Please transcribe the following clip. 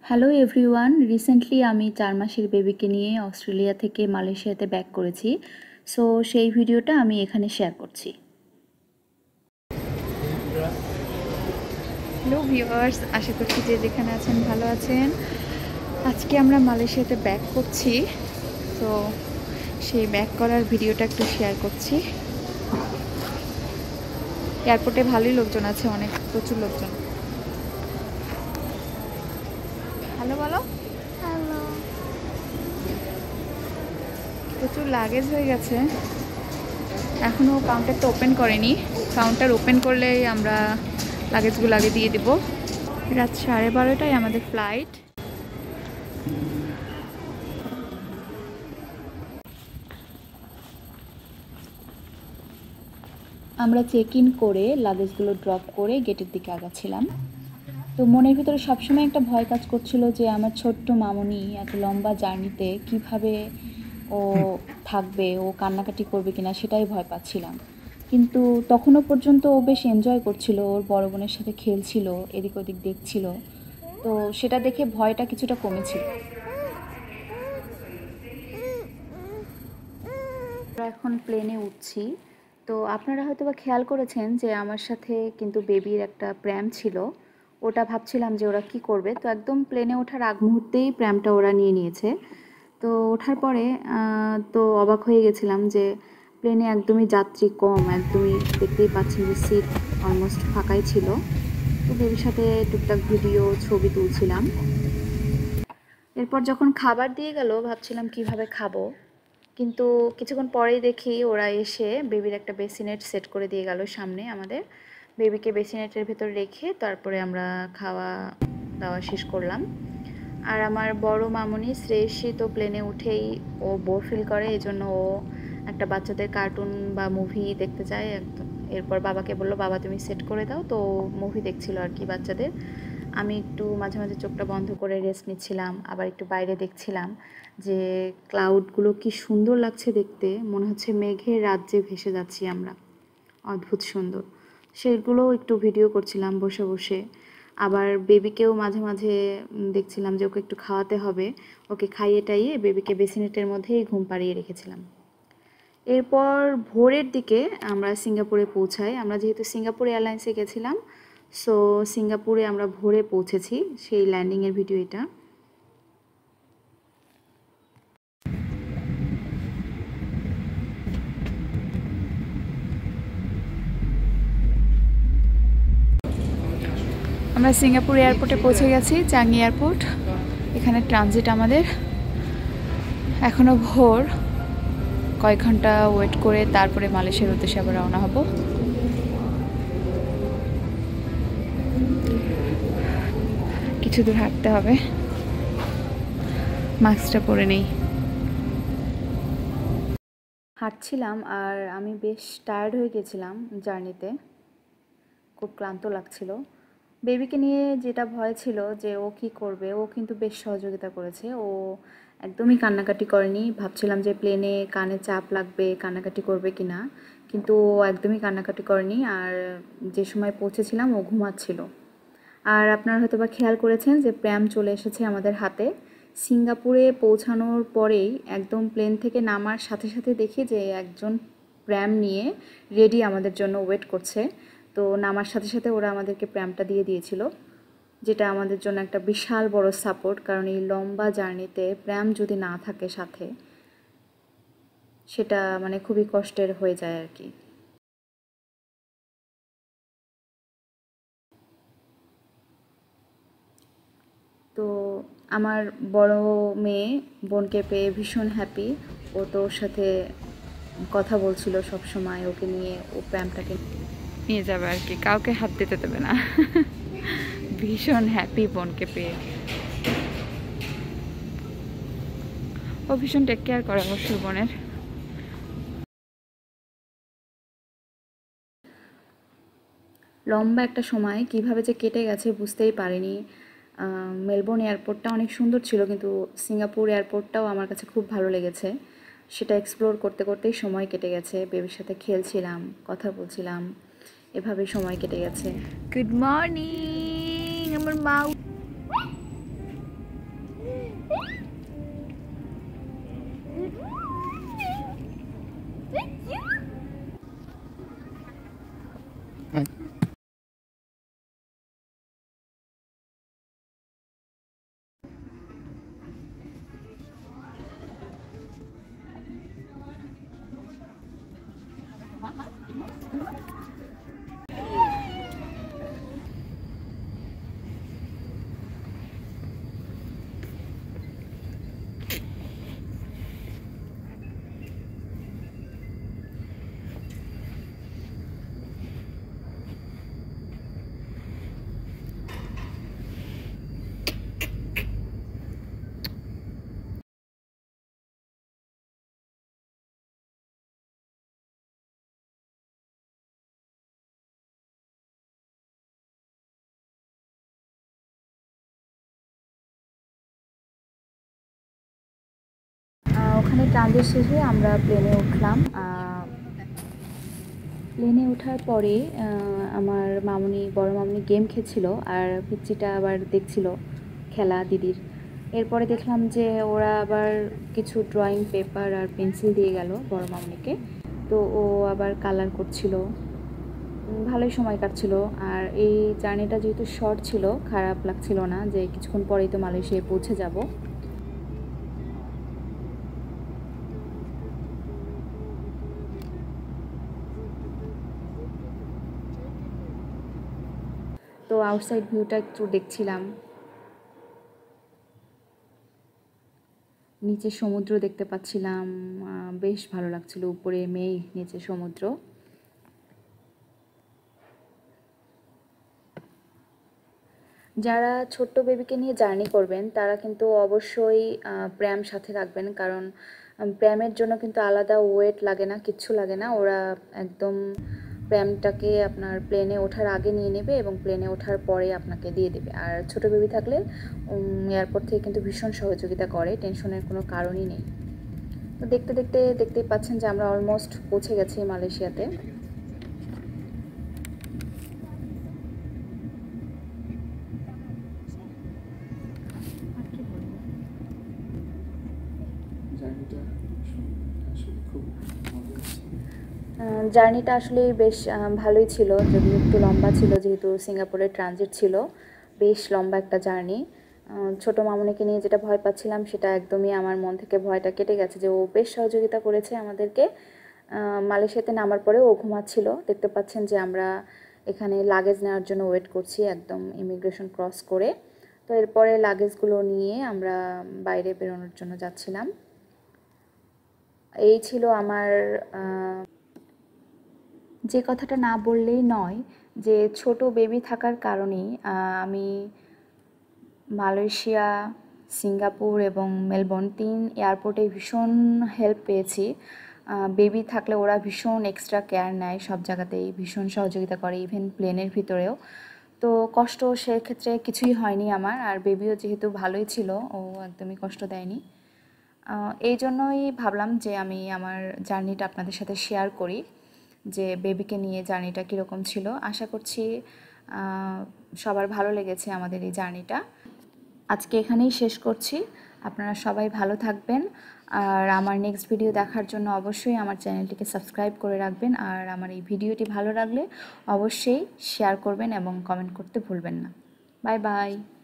Hello everyone, recently আমি 4 মাসের বেবিকে নিয়ে অস্ট্রেলিয়া থেকে মালয়েশিয়াতে ব্যাক করেছি। সো সেই ভিডিওটা আমি এখানে শেয়ার করছি। হ্যালো ভিউয়ার্স, আশা করছি যে যেখানে আছেন ভালো আছেন। আজকে আমরা মালয়েশিয়াতে ব্যাক করছি, তো সেই ব্যাক করার ভিডিওটা একটু শেয়ার করছি। এয়ারপোর্টে ভালোই লোকজন আছে, অনেক প্রচুর লোকজন। হ্যালো বলো। হ্যালো। প্রচুর লাগেজ হয়ে গেছে, এখনও কাউন্টারটা ওপেন করেনি। কাউন্টার ওপেন করলেই আমরা লাগেজগুলো আগে দিয়ে দিব। রাত 12:30টায় আমাদের ফ্লাইট। আমরা চেক ইন করে লাগেজগুলো ড্রপ করে গেটের দিকে আগাচ্ছিলাম। তো মনের ভিতরে সবসময় একটা ভয় কাজ করছিল যে আমার ছোট্ট মামুনি এত লম্বা জার্নিতে কিভাবে ও থাকবে, ও কান্নাকাটি করবে কিনা সেটাই ভয় পাচ্ছিলাম। কিন্তু তখনও পর্যন্ত ও বেশ এনজয় করছিল, ওর বড় বোনের সাথে খেলছিল, এদিক ওদিক দেখছিল। তো সেটা দেখে ভয়টা কিছুটা কমেছিল। আমরা এখন প্লেনে উঠছি। তো আপনারা হয়তো বা খেয়াল করেছেন যে আমার সাথে কিন্তু বেবির একটা প্র্যাম ছিল। ওটা ভাবছিলাম যে ওরা কি করবে, তো একদম প্লেনে ওঠার আগ মুহূর্তেই প্র্যামটা ওরা নিয়ে নিয়েছে। তো ওঠার পরে তো অবাক হয়ে গেছিলাম যে প্লেনে একদমই যাত্রী কম, একদমই দেখতেই পাচ্ছেন যে সিট অলমোস্ট ফাঁকাই ছিল। তো বেবির সাথে টুকটাক ভিডিও ছবি তুলছিলাম। এরপর যখন খাবার দিয়ে গেল ভাবছিলাম কিভাবে খাবো, কিন্তু কিছুক্ষণ পরেই দেখি ওরা এসে বেবির একটা বেসিনেট সেট করে দিয়ে গেল সামনে আমাদের। বেবিকে বেসিনেটের ভেতর রেখে তারপরে আমরা খাওয়া দাওয়া শেষ করলাম। আর আমার বড় মামুনি শ্রেয়সী তো প্লেনে উঠেই ও বোর ফিল করে, এই জন্য ও একটা বাচ্চাদের কার্টুন বা মুভি দেখতে চায় একদম। এরপর বাবাকে বললো, বাবা তুমি সেট করে দাও, তো মুভি দেখছিল আর কি বাচ্চাদের। আমি একটু মাঝে মাঝে চোখটা বন্ধ করে রেস্ট নিচ্ছিলাম, আবার একটু বাইরে দেখছিলাম যে ক্লাউডগুলো কি সুন্দর লাগছে দেখতে, মনে হচ্ছে মেঘের রাজ্যে ভেসে যাচ্ছি আমরা, অদ্ভুত সুন্দর। সেগুলোও একটু ভিডিও করছিলাম বসে বসে। আবার বেবিকেও মাঝে মাঝে দেখছিলাম যে ওকে একটু খাওয়াতে হবে, ওকে খাইয়ে টাইয়ে বেবিকে বেসিনেটের মধ্যেই ঘুম পাড়িয়ে রেখেছিলাম। এরপর ভোরের দিকে আমরা সিঙ্গাপুরে পৌঁছাই। আমরা যেহেতু সিঙ্গাপুর এয়ারলাইন্সে গেছিলাম, সো সিঙ্গাপুরে আমরা ভোরে পৌঁছেছি, সেই ল্যান্ডিংয়ের ভিডিও এটা। আমরা সিঙ্গাপুর এয়ারপোর্টে পৌঁছে গেছি, চাঙ্গি এয়ারপোর্ট। এখানে ট্রানজিট আমাদের। এখনও ভোর, কয়েক ঘন্টা ওয়েট করে তারপরে মালয়েশিয়ার উদ্দেশ্যে আবার রওনা হব। কিছু দূর হাঁটতে হবে, মাস্কটা পরে নেই। হাঁটছিলাম আর আমি বেশ টায়ার্ড হয়ে গেছিলাম জার্নিতে, খুব ক্লান্ত লাগছিল। বেবিকে নিয়ে যেটা ভয় ছিল যে ও কি করবে, ও কিন্তু বেশ সহযোগিতা করেছে। ও একদমই কান্নাকাটি করেনি। ভাবছিলাম যে প্লেনে কানে চাপ লাগবে, কান্নাকাটি করবে কি না, কিন্তু ও একদমই কান্নাকাটি করেনি। আর যে সময় পৌঁছেছিলাম ও ঘুমাচ্ছিল। আর আপনারা হয়তো বা খেয়াল করেছেন যে প্র্যাম চলে এসেছে আমাদের হাতে। সিঙ্গাপুরে পৌঁছানোর পরেই একদম প্লেন থেকে নামার সাথে সাথে দেখি যে একজন প্র্যাম নিয়ে রেডি আমাদের জন্য ওয়েট করছে। তো নামার সাথে সাথে ওরা আমাদেরকে প্র্যামটা দিয়ে দিয়েছিল, যেটা আমাদের জন্য একটা বিশাল বড় সাপোর্ট। কারণ এই লম্বা জার্নিতে প্র্যাম যদি না থাকে সাথে, সেটা মানে খুবই কষ্টের হয়ে যায় আর কি। তো আমার বড় মেয়ে বোনকে পেয়ে ভীষণ হ্যাপি। ও তো ওর সাথে কথা বলছিল সব সময়, ওকে নিয়ে, ও প্র্যামটাকে নিয়ে যাবে আর কি, কাউকে হাত দিতে দেবে না। ভীষণ হ্যাপি বোনকে পেয়ে। ও ভীষণ টেক কেয়ার করে অবশ্য বোনের। লম্বা একটা সময় কিভাবে যে কেটে গেছে বুঝতেই পারিনি। মেলবোর্ন এয়ারপোর্টটা অনেক সুন্দর ছিল, কিন্তু সিঙ্গাপুর এয়ারপোর্টটাও আমার কাছে খুব ভালো লেগেছে। সেটা এক্সপ্লোর করতে করতেই সময় কেটে গেছে, বেবির সাথে খেলছিলাম, কথা বলছিলাম, এভাবে সময় কেটে গেছে। গুড মর্নিং আমার মা। এখানে ট্রানজিট শেষে আমরা প্লেনে উঠলাম। প্লেনে ওঠার পরে আমার মামুনি, বড় মামুনি গেম খেলছিল আর পিচ্চিটা আবার দেখছিল খেলা দিদির। এরপরে দেখলাম যে ওরা আবার কিছু ড্রয়িং পেপার আর পেন্সিল দিয়ে গেল বড় মামুনিকে। তো ও আবার কালার করছিল, ভালোই সময় কাটছিল। আর এই জার্নিটা যেহেতু শর্ট ছিল, খারাপ লাগছিল না যে কিছুক্ষণ পরেই তো মালয়েশিয়ায় পৌঁছে যাব। তো আউটসাইড ভিউটা একটু দেখছিলাম, নিচে সমুদ্র দেখতে পাচ্ছিলাম, বেশ ভালো লাগছিল। উপরে মেঘ, নিচে সমুদ্র। যারা ছোট্ট বেবিকে নিয়ে জার্নি করবেন তারা কিন্তু অবশ্যই প্র্যাম সাথে রাখবেন, কারণ প্র্যামের জন্য কিন্তু আলাদা ওয়েট লাগে না, কিচ্ছু লাগে না। ওরা একদম প্র্যামটাকে আপনার প্লেনে ওঠার আগে নিয়ে নেবে এবং প্লেনে ওঠার পরে আপনাকে দিয়ে দেবে। আর ছোট বেবি থাকলে এয়ারপোর্ট থেকে কিন্তু ভীষণ সহযোগিতা করে, টেনশনের কোনো কারণই নেই। তো দেখতে দেখতে দেখতেই পাচ্ছেন যে আমরা অলমোস্ট পৌঁছে গেছি মালয়েশিয়াতে। জার্নিটা আসলে বেশ ভালোই ছিল, যদিও একটু লম্বা ছিল, যেহেতু সিঙ্গাপুরের ট্রানজিট ছিল। বেশ লম্বা একটা জার্নি। ছোটো মামুনিকে নিয়ে যেটা ভয় পাচ্ছিলাম সেটা একদমই আমার মন থেকে ভয়টা কেটে গেছে, যে ও বেশ সহযোগিতা করেছে আমাদেরকে। মালয়েশিয়াতে নামার পরে ও ঘুমাচ্ছিল। দেখতে পাচ্ছেন যে আমরা এখানে লাগেজ নেওয়ার জন্য ওয়েট করছি একদম ইমিগ্রেশন ক্রস করে। তো এরপরে লাগেজগুলো নিয়ে আমরা বাইরে বেরোনোর জন্য যাচ্ছিলাম। এই ছিল আমার যে কথাটা না বললেই নয়, যে ছোট বেবি থাকার কারণেই আমি মালয়েশিয়া, সিঙ্গাপুর এবং মেলবোর্ন ৩ এয়ারপোর্টে ভীষণ হেল্প পেয়েছি। বেবি থাকলে ওরা ভীষণ এক্সট্রা কেয়ার নেয়, সব জায়গাতেই ভীষণ সহযোগিতা করে, ইভেন প্লেনের ভিতরেও। তো কষ্ট সেক্ষেত্রে কিছুই হয়নি আমার। আর বেবিও যেহেতু ভালোই ছিল, ও একদমই কষ্ট দেয়নি। এই জন্যই ভাবলাম যে আমি আমার জার্নিটা আপনাদের সাথে শেয়ার করি, যে বেবিকে নিয়ে জার্নিটা কীরকম ছিল। আশা করছি সবার ভালো লেগেছে আমাদের এই জার্নিটা। আজকে এখানেই শেষ করছি। আপনারা সবাই ভালো থাকবেন। আর আমার নেক্সট ভিডিও দেখার জন্য অবশ্যই আমার চ্যানেলটিকে সাবস্ক্রাইব করে রাখবেন। আর আমার এই ভিডিওটি ভালো লাগলে অবশ্যই শেয়ার করবেন এবং কমেন্ট করতে ভুলবেন না। Bye by.